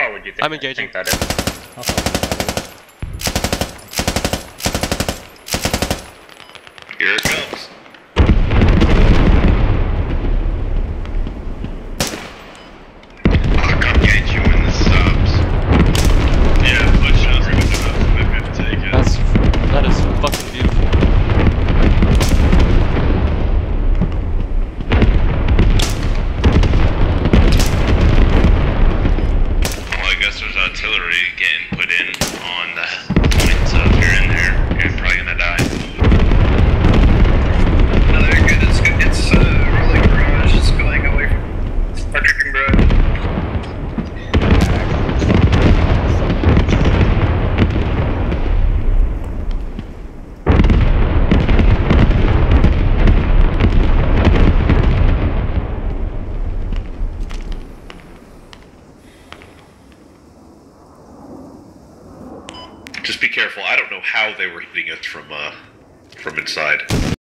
far would you think? I'm engaging. Think that is? How far is Here it comes. I'll come get you in the subs. Yeah, push us enough. Maybe to take it. That is fucking beautiful. Well, I guess there's artillery getting put in on the points up here and there. You're probably gonna die. No, they're good. It's good. It's rolling barrage. It's going away from our tripping barrage. Just be careful. I don't know how they were hitting us from inside.